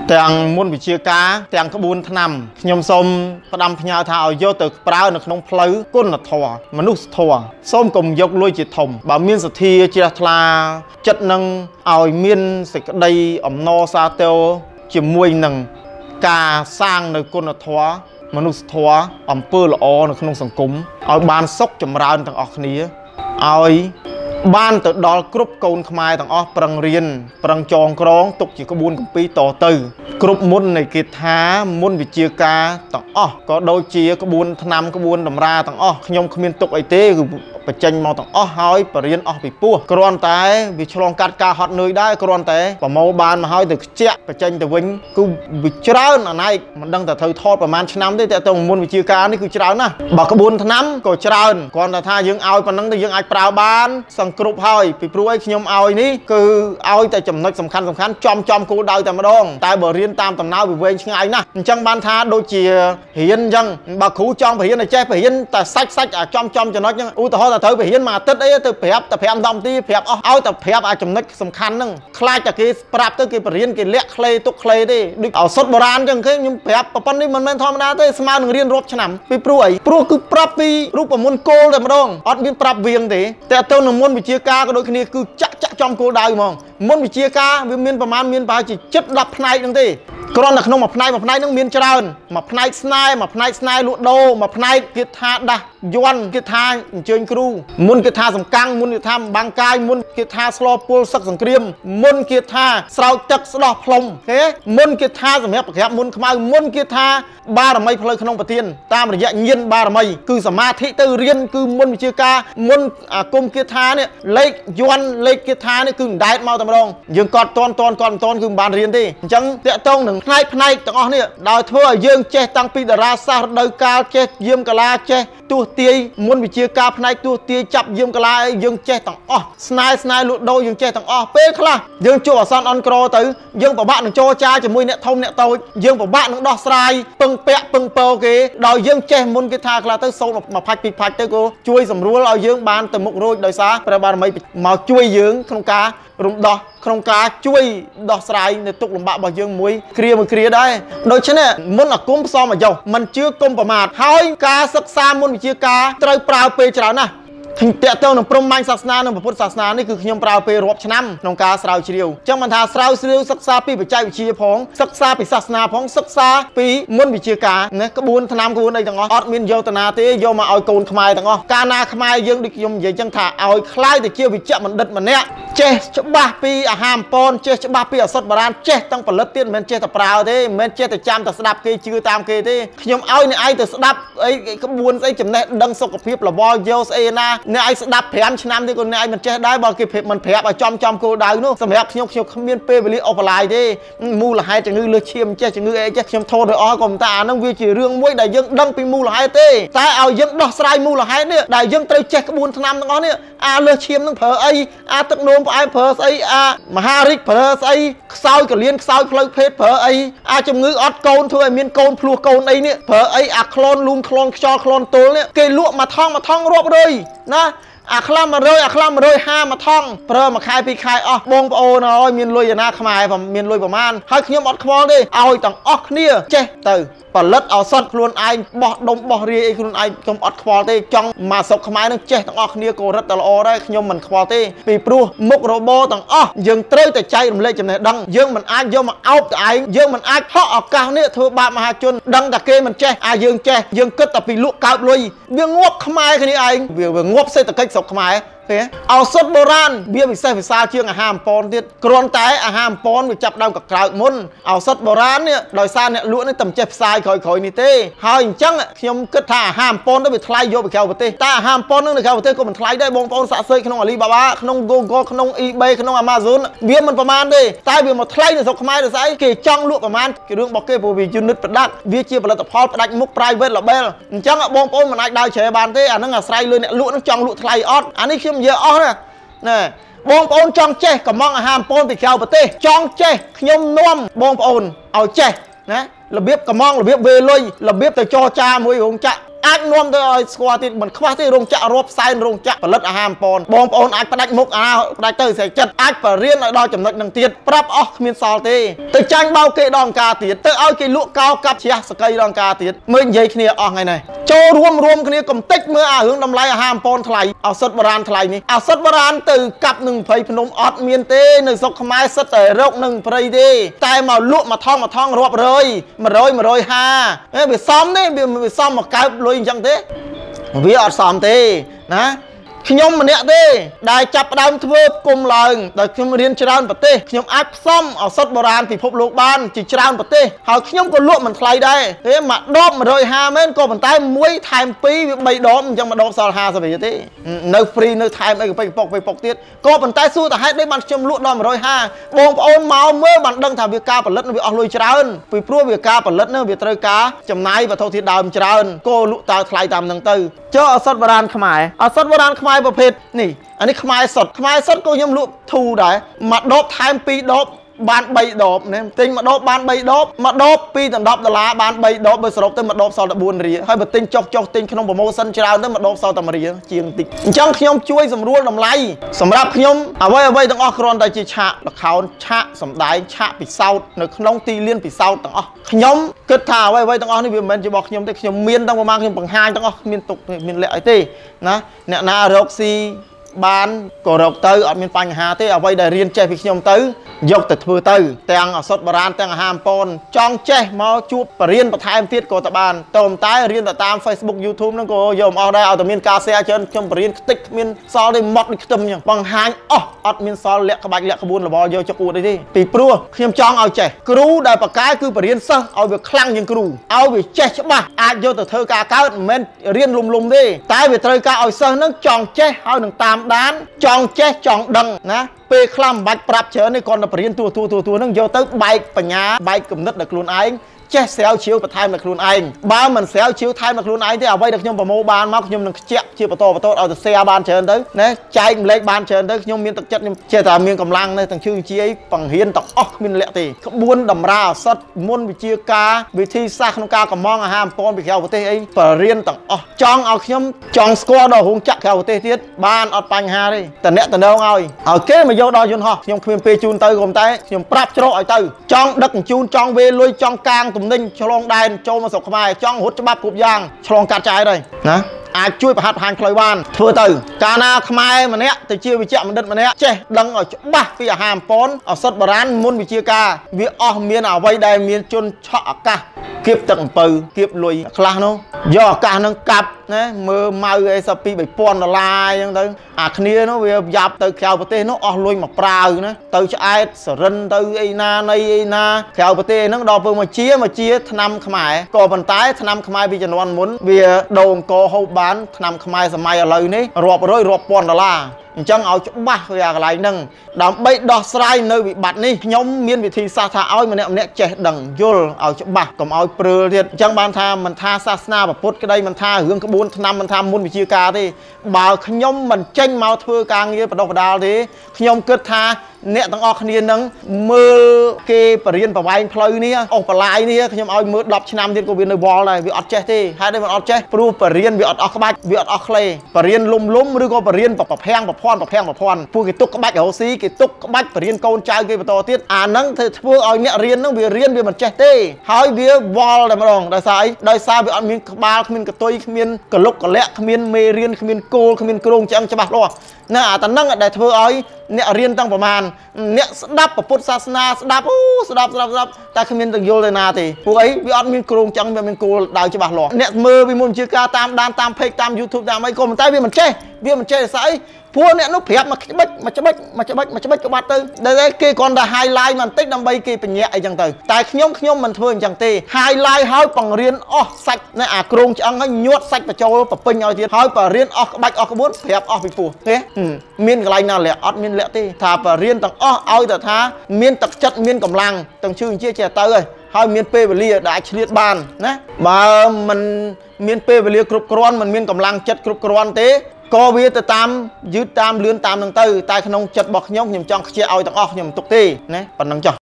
ទាំងមុនវិជាការទាំងក្បួនថ្នាំខ្ញុំសូមផ្ដាំផ្ញើថាឲ្យយកទៅប្រើនៅក្នុងផ្លូវគុណធម៌មនុស្សធម៌សូមកុំយកលុយជាធំបើមានសទ្ធាជ្រះថ្លាចិត្តនឹងឲ្យមានសេចក្តីអំណរសាទរជាមួយនឹងការសាងនៅគុណធម៌មនុស្សធម៌អំពើល្អនៅក្នុងសង្គមឲ្យបានសុខចម្រើនទាំងអស់គ្នាឲ្យបានទៅដល់គ្រប់កូនខ្មែរទាំងអស់ប្រឹងរៀនប្រឹងចងក្រងទុកជាក្បួនគម្ពីរតទៅគ្រប់មុននៃគេថាមុនវិជាការទាំងអស់ក៏ដូចជាក្បួនថ្នាំក្បួនតម្រាទាំងអស់ខ្ញុំគ្មានទុកអីទេគឺបញ្ចេញមកទាំងអស់ហើយបរៀនអស់ពីពោះគ្រាន់តែវាឆ្លងកាត់ការហត់នឿយដែរគ្រាន់តែប្រមូលបានមកហើយទៅខ្ជាក់បញ្ចេញទៅវិញគឺវាច្រើនអណែកមិនដឹងតែត្រូវថតប្រហែលឆ្នាំទេតែទៅមុនវិជាការនេះគឺច្រើនណាស់បើក្បួនថ្នាំក៏ច្រើនគ្រាន់តែថាយើងឲ្យប៉ុណ្ណឹងទៅយើងអាចប្រើបានសង្គ្រប់ហើយពីព្រោះអីខ្ញុំឲ្យនេះគឺឲ្យតែចំណុចសំខាន់ចំគោលដៅតែម្ដងតែបើរៀនតាមដំណើរវាវែងឆ្ងាយណាស់អញ្ចឹងបានថាដូចជារៀនអញ្ចឹងបើគ្រូចង់បរៀនឲ្យចេះបរៀនតែសាច់អាចំចំណុចហ្នឹងឧទាហរណ៍ថាត្រូវបរៀនមួយអាទិត្យអីទៅប្រាប់តែ5 10នាទីប្រាប់អស់ឲ្យតែប្រាប់អាចំណុចសំខាន់ហ្នឹងខ្លាចតែគេប្រាប់ទៅគេបរៀនគេលាក់ខ្លេទុកខ្លេទេដូចឱសថបុរាណអញ្ចឹងខ្ញុំប្រាប់ប៉ុណ្្នេះមិនមែនធម្មតាទេស្មើនឹងរៀនរាប់ឆ្នាំពីព្រោះអីព្រោះគឺប្រាប់ពីរូបមន្តគោលតែម្ដងអត់មានប្រាប់វៀងទេតែទៅនឹងមុនវិជាការក៏ដូចគ្នាគឺចាក់ចំគោលដៅហ្មងមុនវិជាការវាមានប្រហែលមានប្រហែលជា10ផ្នែកហ្នឹងទេគ្រាន់តែក្នុងមួយផ្នែកហ្នឹងមានច្រើនមួយផ្នែកស្នេហ៍មួយផ្នែកស្នេហ៍លក់ដូរមួយផ្នែកគេថាដាស់យន់គេថាអញ្ជើញគ្រូមុនគេថាសំកាំងមុនគេថាបាំងកាយមុនគេថាស្លោពលសឹកសង្គ្រាមមុនគេថាស្រោចទឹកស្ដោះផ្លុំគេមុនគេថាសម្រាប់ប្រក្រាបមុនខ្មៅមុនគេថាបារមីផ្លូវក្នុងប្រទានតាមរយៈញាណបារមីគឺសមាធិទៅរៀនគឺមុនវិជាការមុនអាគមគេថានេះលេខយន់លេខគេថានេះគឺមិនដែតមកតែម្ដងយើងកត់តន់គឺមិនបានរៀនទេអញ្ចឹងតាក់ទងនឹងផ្នែកទាំងអស់នេះដោយធ្វើឲ្យយើងចេះតាំងពីតារាសាស្ត្ររដូវកាលចេះយាមកាឡាចេះទស្សទាយមុនវិជាការផ្នែកទស្សទាយចាប់យាមកាឡាអីយើងចេះទាំងអស់ស្នេហ៍លក់ដូរយើងចេះទាំងអស់ពេលខ្លះយើងជួបអាសន្នអន់ក្រទៅយើងពិបាកនឹងចរចាជាមួយអ្នកធំអ្នកតូចយើងពិបាកនឹងដោះស្រាយពឹងពាក់ពឹងពរគេដោយយើងចេះមុនគេថាខ្លះទៅសូនមកផាច់ពីផាច់ទៅក៏ជួយសម្រួលឲ្យយើងបានទៅមុខរួចដោយសារព្រះបារមីមកជួយយើងក្នុងការរំដោះក្នុងការជួយដោះស្រាយនៅទុក្ខលំបាករបស់យើងមួយគ្រាដែរដូច្នេះមុនអាគមផ្សំអាយុមិនជឿគុំប្រមាថហើយការសិក្សាមុនវិជាការត្រូវប្រើពេលច្រើនណាស់ខ្ញុំតាក់ទងនឹងព្រហ្មញ្ញសាសនានិងពុទ្ធសាសនានេះគឺខ្ញុំប្រើពេលរាប់ឆ្នាំក្នុងការស្រាវជ្រាវអញ្ចឹងមិនថាស្រាវជ្រាវសិក្សាពីបច្ចេកវិទ្យាផងសិក្សាពីសាសនាផងសិក្សាពីមុនវិជាការណាក្បួនថ្នាំក្បួនអីទាំងអស់អត់មានយកតាណាទេយកមកឲ្យកូនខ្មែរទាំងអស់កាលណាខ្មែរយើងដូចខ្ញុំនិយាយអញ្ចឹងថាឲ្យខ្លាយទៅជាវិជ្ជបណ្ឌិតម្នាក់ចេះច្បាស់ពីអាហារអំពន់ចេះច្បាស់ពីឱសថបុរាណចេះទាំងផលិតទៀតមិនមែនចេះតែប្រើទេមិនមែនចេះតែចាំតែស្ដាប់គេជឿតាមគេទេខ្ញុំឲ្យអ្នកឯងទៅស្ដាប់អីក្បួនស្អីចំណេះដឹងសុខភាពលវលយកស្អីណាអ្នកឯងស្ដាប់5ឆ្នាំទេក៏អ្នកឯងមិនចេះដែរបើគេមិនប្រាប់ឲ្យចំគោលដៅនោះសម្រាប់ខ្ញុំគ្មានពេលវេលាអូបឡាយទេមូលហេតុជំងឺលើសឈាមចេះជំងឺអីចេះខ្ញុំថតឲ្យអស់ក៏មិនតែអាហ្នឹងវាជារឿងមួយដែលយើងដឹងពីមូលហេតុទេតែឲ្យយើងដោះស្រាយមូលហេតុនេះដែលយើងត្រូវចេះក្បួនថ្នាំទាំងអស់នេះអាលើសឈាមនឹងប្រើអីអាទឹកនោមផ្អែមប្រើស្អីអាមហារិកប្រើស្អីខ្សោយកលៀនខ្សោយផ្លូវភេទប្រើអីអាជំងឺអត់កូនធ្វើឲ្យមានកូនភ្លោះកូនអីនេះប្រើអីអាក្លូនលូមក្លូនខ្យល់ក្លូនទល់នេះគេលក់មួយថងរាប់រយណាអាខ្លះ100អាខ្លះ150មួយថងប្រើមួយខែពីរខែអស់បងប្អូនអើយមានលុយឯណាខ្មែរមានលុយប្រមាណហើយខ្ញុំអត់ខ្វល់ទេឲ្យទាំងអស់គ្នាចេះទៅផលិតឱសថខ្លួនឯងបោះដុំបោះរាយអីខ្លួនឯងខ្ញុំអត់ខ្វល់ទេចង់មកស្រុកខ្មែរនឹងចេះទាំងអស់គ្នាក៏រឹតតែល្អដែរខ្ញុំមិនខ្វល់ទេពីព្រោះមុខរបរទាំងអស់យើងត្រូវតែចែករំលែកចំណេះដឹងយើងមិនអាចយកមកអោបតែឯងយើងមិនអាចហក់ឱកាសនេះធ្វើបាបមហាជនដឹងតែគេមិនចេះយើងចេះយើងគិតតែពីលក់កើបលុយវាងាប់ខ្មែរគ្នាឯងវាងាប់សេដ្ឋកិច្ចស្រុកខ្មែរឱសថបុរាណវាពិសេសវិសាលជាងអាហារអំពន់ទៀតគ្រាន់តែអាហារអំពន់វាចាប់ដើមកក្រើកមុនឱសថបុរាណនេះដោយសារអ្នកលក់នេះតែមិនចេះផ្សាយក្រោយនេះទេហើយអញ្ចឹងខ្ញុំគិតថាអាហារអំពន់ទៅវាថ្លៃយកពីក្រៅប្រទេសតែអាហារអំពន់នឹងនៅក្រៅប្រទេសក៏មិនថ្លៃដែរបងប្អូនសាក់សើចក្នុង Alibaba ក្នុង Google ក្នុង eBay ក្នុង Amazon វាមិនប្រមាណទេតែវាមកថ្លៃនៅស្រុកខ្មែរដូចស្អីគេចង់លក់ប្រមាណគេរឿងរបស់គេព្រោះវា unit product វាជាផលិតផលផ្ដាច់មុខ private label អញ្ចឹងបងប្អូនមិនអាចដើរជ្រែបានទេអានឹងអាស្រ័យលើអ្នកលក់នឹងចង់លក់ថ្លៃអត់អានេះខ្ញុំនិយាយអស់ណាបងប្អូនចង់ចេះកំងអាហារអំពន់ពីក្រៅប្រទេសចង់ចេះខ្ញុំនាំបងប្អូនឲ្យចេះណារបៀបកំងរបៀបវេលុយរបៀបទៅចរចាមួយរោងចក្រអាចនាំទៅឲ្យស្គាល់ទៀតមិនខ្វះទេរោងចក្ររាប់សែនរោងចក្រផលិតអាហារបំពន់បងប្អូនអាចផ្ដាច់មុខផ្ដាច់ទៅស្រេចចិត្តអាចបរៀនឲ្យដល់ចំណុចនឹងទៀតប្រាប់អស់គ្មានសល់ទេទៅចាញ់បោកគេដងការទៀតទៅឲ្យគេលក់កោកាប់ជ្រះសកៃដងការទៀតមើលនិយាយគ្នាអស់ថ្ងៃនេះចូលរួមគ្នាកំតិចមើលអារឿងតម្លៃអាហារបំពន់ថ្លៃឱសថបុរាណថ្លៃនេះឱសថបុរាណទៅកាប់នឹង20ភ្នំអត់មានទេនៅស្រុកខ្មែរសិតតែរកនឹងព្រៃទេតែមកលក់មកថងរាប់រយ100 150វាសមទេវាសមមកកើបលុយអញ្ចឹងទេវាអត់សមទេណាខ្ញុំម្នាក់ទេដែលចាប់ផ្ដើមធ្វើគុំឡើងដោយខ្ញុំរៀនច្រើនប្រទេសខ្ញុំអាចផ្សំឱសថបុរាណពិភពលោកបានជាច្រើនប្រទេសហើយខ្ញុំក៏លក់មិនថ្លៃដែរទេមកដប150មែនក៏ប៉ុន្តែ1ថែម2វា3ដបអញ្ចឹងមកដបសល់50រៀលទេនៅហ្វ្រីនៅថែមអីក៏ពុកទៀតក៏ប៉ុន្តែសួរតែហេតុអីបានខ្ញុំលក់ដល់150បងប្អូនមកមើលបានដឹងថាវាការផលិតវាអស់លុយច្រើនពីព្រោះវាការផលិតនោះវាត្រូវការចំណាយវត្ថុធាតុដើមច្រើនក៏លក់តើថ្លៃតាមនឹងទៅចុះឱសថបុរាណខ្មែរឱសថបុរាណខ្មែរប្រភេទនេះអានេះខ្មែរសុទ្ធក៏ខ្ញុំលក់ធូរដែរមួយដបថែម2ដបបាន3ដបណាទិញមួយដបបាន3ដបមួយដប2ដល់$បាន3ដបបើសរុបទៅមួយដបសល់តែ4រៀលហើយបើទិញចុះទិញក្នុង promotion ច្រើនទៅមួយដបសល់តែ1រៀលជាងតិចអញ្ចឹងខ្ញុំជួយសម្រួលតម្លៃសម្រាប់ខ្ញុំអ្វីទាំងអស់គ្រាន់តែជាឆាកល្ខោនឆាកសម្ដែងឆាកពិសោធន៍នៅក្នុងទីលានពិសោធន៍ទាំងអស់ខ្ញុំគិតថាអ្វីទាំងអស់នេះវាមិនមែនជារបស់ខ្ញុំទេខ្ញុំមានទាំងប្រមាណខ្ញុំបង្ហាញទាំងអស់មានទុកមានលក្ខអីទេណាអ្នកណារកស៊ីបានក៏រកទៅអត់មានបញ្ហាទេអ្វីដែលរៀនចេះពីខ្ញុំទៅយកទៅធ្វើទៅទាំងឱសថបុរាណទាំងអាហារបំពន់ចង់ចេះមកជួបបរៀនបន្ថែមទៀតក៏ទៅបានតែរៀនទៅតាម Facebook YouTube ហ្នឹងក៏យកមកអស់ដែរឲ្យតែមានការ share ច្រើនខ្ញុំបរៀនខ្ទេចគ្មានសល់ទេមកដូចខ្ទឹមអញ្ចឹងបង្ហាញអស់អត់មានសល់លាក់ក្បាច់លាក់ក្បួនរបរយកចុកអួតអីទេពីព្រោះខ្ញុំចង់ឲ្យចេះគ្រូដែលបកកាយគឺបរៀនសិស្សឲ្យវាខ្លាំងជាងគ្រូឲ្យវាចេះច្បាស់អាចយកទៅធ្វើការកើតមិនមែនរៀនលំទេតែវាត្រូវការឲ្យសិស្សហ្នឹងចង់ចេះហើយនឹងតាមដានចង់ចេះចង់ដឹងណាពេលខ្លះមិនបាច់ប្រាប់ច្រើនទេគាត់ទៅបរៀនទួហ្នឹងយកទៅបែកបញ្ញាបែកគំនិតដល់ខ្លួនឯងចេះស្រាវជ្រាវបន្ថែមដល់ខ្លួនឯងបើមិនស្រាវជ្រាវថែមដល់ខ្លួនឯងទេអ្វីដែលខ្ញុំប្រមូលបានមកខ្ញុំនឹងខ្ជាក់ជាបន្តឲ្យទៅ share បានច្រើនទៅណាចែកម្លែកបានច្រើនទៅខ្ញុំមានទឹកចិត្តខ្ញុំចេះតែមានកម្លាំងនៅទាំងជឿជាយបង្រៀនទាំងអស់គ្មានលក្ខទេក្បួនតម្រាឱសថមុនវិជាការវិធីសាស្ត្រក្នុងការកំងអាហារបំពន់ពីក្រៅប្រទេសអីបរៀនទាំងអស់ចង់ឲ្យខ្ញុំចង់ស្គាល់ដល់រោងចក្រក្រៅប្រទេសទៀតបានអត់បញ្ហាទេតំណែងឲ្យគេមកយកដល់យន្តហោះខ្ញុំគ្មានពេលជូនទៅក៏តែខ្ញុំប្រាប់ច្រកឲ្យទៅចង់ដឹកជញ្ជូនចង់វេលុយចង់កាងទំនិញឆ្លងដែនចូលមកស្រុកខ្មែរចង់រត់ច្បាប់គ្រប់យ៉ាងឆ្លងកាត់ចាយដែរណាអាចជួយប្រហាត់បង្ហាញផ្លូវបានធ្វើទៅកាលណាខ្មែរម្នាក់ទៅជាវិជ្ជបណ្ឌិតម្នាក់ចេះដឹងឲ្យច្បាស់ពីអាហារបំពន់ឱសថបុរាណមុនវិជាការវាអស់មានអ្វីដែលមានជនឆក់ឱកាសគៀបទឹកអំពៅគៀបលុយខ្លះនោះយកឱកាសនឹងកាប់ណាមើលម៉ៅអីសពី$3000អញ្ចឹងទៅអាគ្នានោះវាយ៉ាប់ទៅក្រៅប្រទេសនោះអស់លុយមកប្រាវណាទៅឆ្អែតសរិនទៅអីណានៃអីណាក្រៅប្រទេសហ្នឹងដល់ពេលមកជាឆ្នាំខ្មែរក៏ប៉ុន្តែឆ្នាំខ្មែរពីជំនាន់មុនវាដូរអង្គហូបបានឆ្នាំខ្មែរសម័យឥឡូវនេះរាប់រយរាប់ពាន់$អញ្ចឹងឲ្យច្បាស់វាកន្លែងហ្នឹងដើម្បីដោះស្រាយនៅវិបត្តិនេះខ្ញុំមានវិធីសាស្ត្រថាឲ្យម្នាក់ចេះដឹងយល់ឲ្យច្បាស់កុំឲ្យព្រើលទៀតអញ្ចឹងបានថាមិនថាសាសនាពុទ្ធក្តីមិនថារឿងក្បួនឆ្នាំមិនថាមុនវិជាការទេបើខ្ញុំមិនចេញមកធ្វើការងារបដិបដាលទេខ្ញុំគិតថាអ្នកទាំងអស់គ្នានឹងមើលគេបរៀនប្រវែងផ្លូវនេះអស់បលាយនេះខ្ញុំឲ្យមើល10ឆ្នាំទៀតក៏វានៅវល់ដែរវាអត់ចេះទេហេតុអីមិនអត់ចេះព្រោះបរៀនវាអត់អស់ក្បាច់វាអត់អស់ខ្លេបរៀនលំឬក៏បរៀនប្រភាំងប្រព័ន្ធពួកគេទុកក្បាច់រស់ស៊ីគេទុកក្បាច់បរៀនកូនចៅគេបន្តទៀតអាហ្នឹងធ្វើឲ្យអ្នករៀនហ្នឹងវារៀនវាមិនចេះទេហើយវាវល់តែម្ដងដោយសារអីដោយសារវាអត់មានក្បាលគ្មានកតុយគ្មានកលុកកលាក់គ្មានមេរៀនគ្មានគោលគ្មានគ្រោងឆ្អឹងច្បាស់លាស់ណាអាតែហ្នឹងដែលធ្វើឲ្យអ្នករៀនតាំងប្រមាណអ្នកស្ដាប់ពុទ្ធសាសនាស្ដាប់តែគ្មានទាំងយល់ទៅណាទេពួកអីវាអត់មានគ្រោងឆ្អឹងវាមានគោលដៅច្បាស់លាស់អ្នកមើលពីមុនជាការតាមដានតាម page តាម YouTube តាមអីក៏ប៉ុន្តែវាមិនចេះស្អីព្រោះអ្នកនោះប្រាប់មកច្បិចក៏បាត់ទៅដែលគេគ្រាន់តែ highlight បន្តិចដើម្បីគេបញ្ញាក់អីចឹងទៅតែខ្ញុំមិនធ្វើអញ្ចឹងទេ highlight ឲ្យបង្រៀនអស់សាច់នៅអាគ្រោងឆ្អឹងឲ្យញាត់សាច់បញ្ចូលប្រពេញឲ្យទៀតហើយបរៀនអស់ក្បាច់អស់ក្បួនប្រាប់អស់ពីពោះទេមានកន្លែងណាលាក់អត់មានលាក់ទេថាបរៀនទាំងអស់ឲ្យតែថាមានទឹកចិត្តមានកម្លាំងទាំងជឿជាចេះទៅហើយមានពេលវេលាដែលអាចឆ្លៀតបានណាបើមិនមានពេលវេលាគ្រប់គ្រាន់មិនមានកម្លាំងចិត្តគ្រប់គ្រាន់ទេក៏វាទៅតាមយឺតតាមលឿនតាមនឹងទៅតែក្នុងចិត្តរបស់ខ្ញុំចង់ខ្ជិះឲ្យទាំងអស់ខ្ញុំមិនទុកទេណាប៉ុណ្ណឹងចុះ